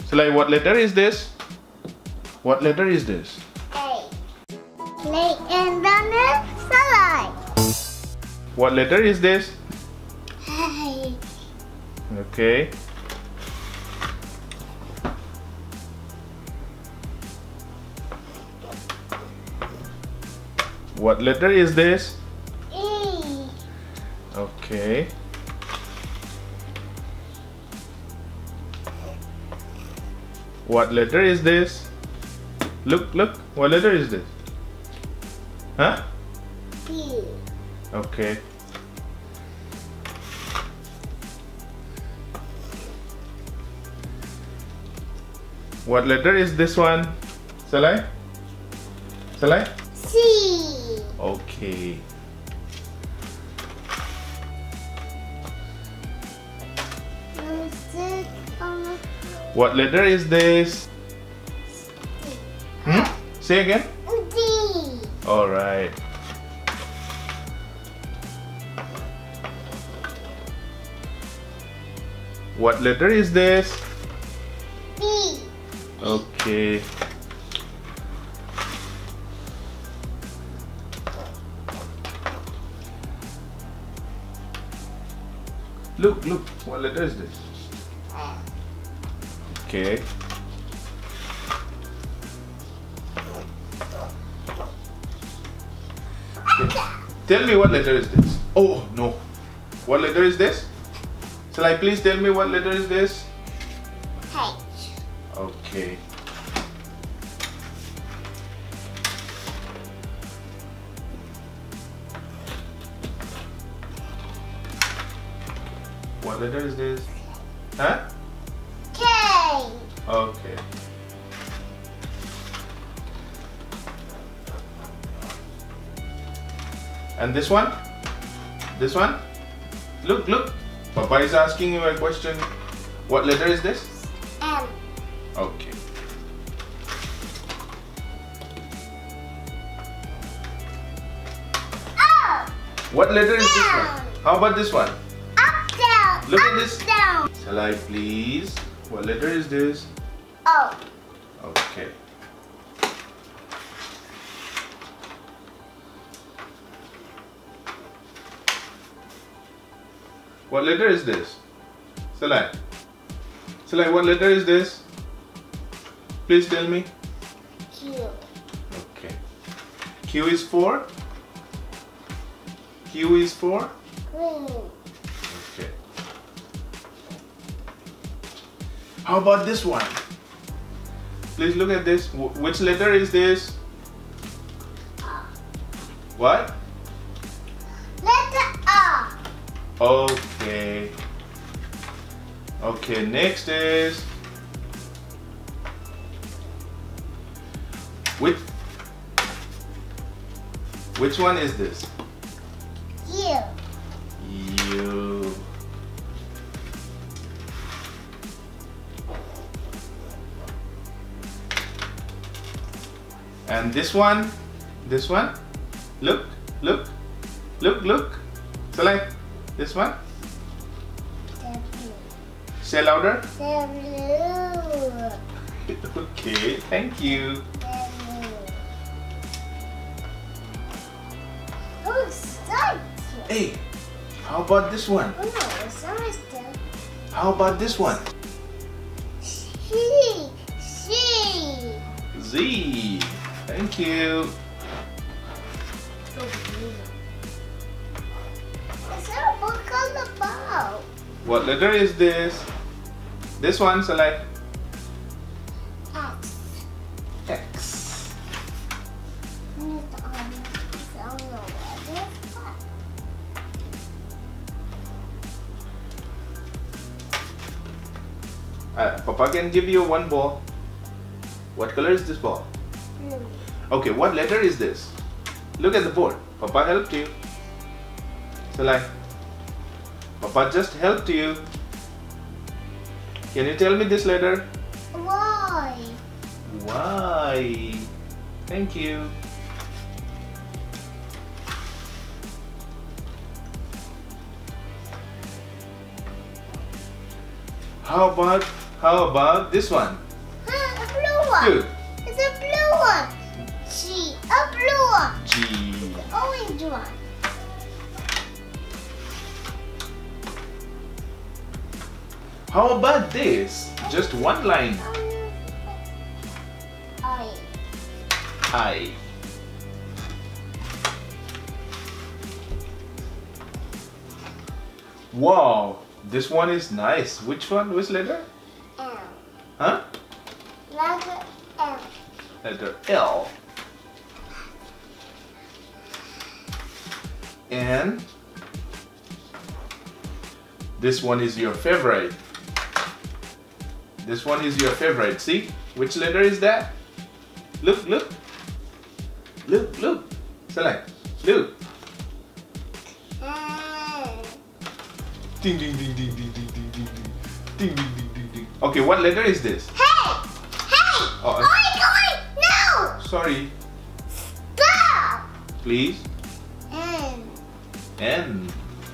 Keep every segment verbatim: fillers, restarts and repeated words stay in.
Salai, what letter is this? What letter is this? A. Play and then Salai. What letter is this? Hey. Okay. What letter is this? E. Okay. What letter is this? Look, look. What letter is this? Huh? B. Okay. What letter is this one? Salai? Salai? C. Okay. What letter is this? Hmm? Say again. D. All right. What letter is this? B. Okay. Look, look. What letter is this? Okay. Tell me what letter is this? Oh no. What letter is this? Shall I please tell me what letter is this? H. Okay. What letter is this? Huh? K. Okay. And this one? This one? Look, look. Papa is asking you a question. What letter is this? M. Okay. O. What letter is this Down. one? How about this one? Up, down. Look up, at this. Down. Shall I please? What letter is this? O. Okay. What letter is this? Salai. Salai, what letter is this? Please tell me. Q. Okay. Q is for? Q is for? Green. Okay. How about this one? Please look at this. Wh- Which letter is this? What? Letter R. Okay. Okay, next is which which one is this? U. You. And this one? This one? Look, look, look, look. Select this one. W. Say louder. W. Okay, thank you. W. Oh, start. Hey, how about this one? Oh no, start. How about this one? C. C. Z. Thank you. Is there a book on the bow? What letter is this? This one, select X. X. Um, I don't know what is what. Uh, Papa can give you one ball. What color is this ball? Blue. Okay, what letter is this? Look at the board. Papa helped you. Select. Papa just helped you. Can you tell me this letter? Y. Y. Thank you. How about How about this one? Huh, a blue one. Good. It's a blue one. G. A blue one. G. The orange one. How about this? Just one line. I. I. Wow, this one is nice. Which one? Which letter? M. Huh? Letter M. Letter L. And this one is your favorite. This one is your favorite. See? Which letter is that? Look, look. Look, look. Select. Look. Mm. Ding, ding, ding, ding, ding, ding, ding, ding, ding. Ding, ding, ding, ding, ding. Okay, what letter is this? Hey! Hey! Oh, Oh my God! No! sorry. Stop! Please. N. N.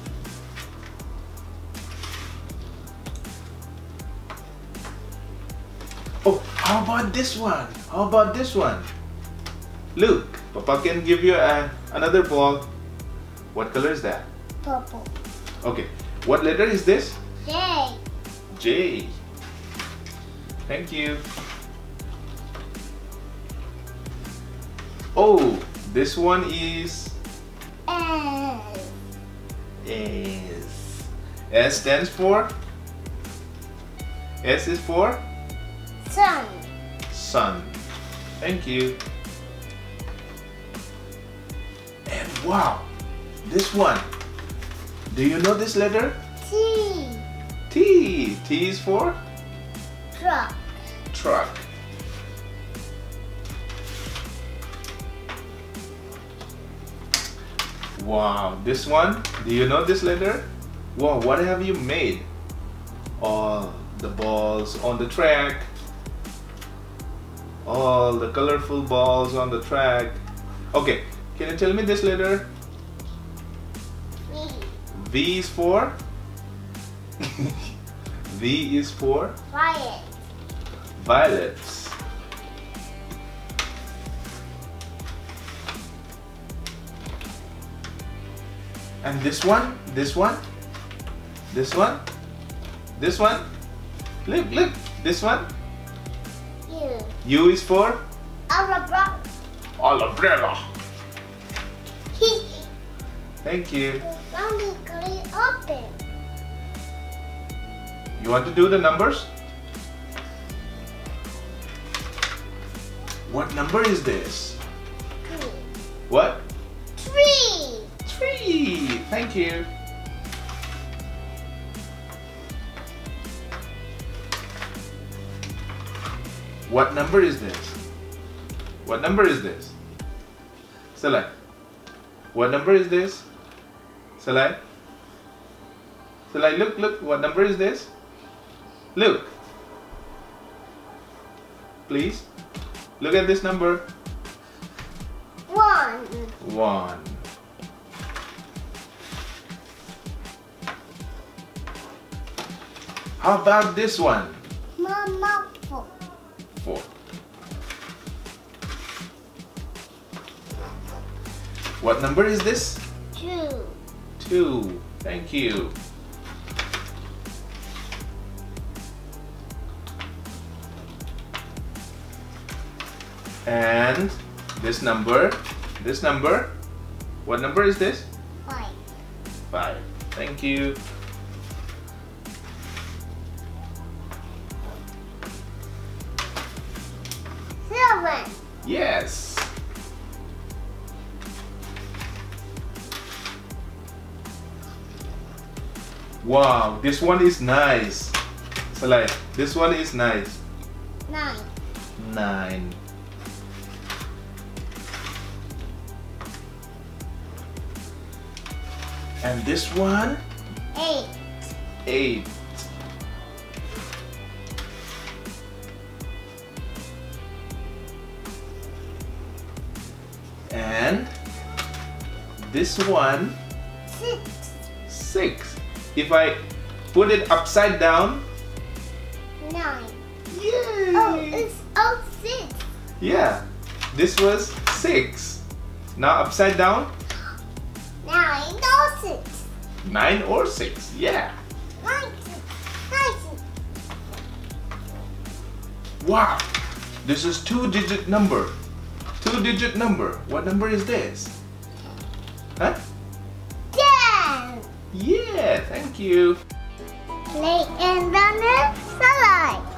Oh, how about this one? How about this one? Look, Papa can give you a, another ball. What color is that? Purple. Okay, what letter is this? J. J. Thank you. Oh, this one is S. S. S stands for? S is for? Sun. Sun. Thank you. And wow, this one. Do you know this letter? T. T. T is for? Truck. Truck. Wow, this one. Do you know this letter? Wow, what have you made? All the balls on the track. All the colorful balls on the track. Okay, can you tell me this letter? V. V is for? V is for? Violet. Violets. And this one? This one? This one? This one? Look, look. This one? U. U is for? Umbrella. Umbrella. Thank you. Mommy, can you open? You want to do the numbers? What number is this? Three. What? Three. Three. Thank you. What number is this? What number is this? Select. What number is this? Select. Select. Look, look. What number is this? Look. Please. Look at this number. One. One. How about this one? Mama, four. Four. What number is this? Two. Two. Thank you. And this number, this number, what number is this? Five. Five. Thank you. Seven. Yes. Wow, this one is nice. Salai, this one is nice. Nine. Nine. And this one? Eight. Eight. And this one? Six. Six. If I put it upside down? Nine. Yeah, this was six. Now upside down, Nine or six. nine or six. Yeah. Nine, six, nine, six. Wow, this is two-digit number. Two-digit number. What number is this? Huh? Ten. Yeah, thank you. Play and run it, slide.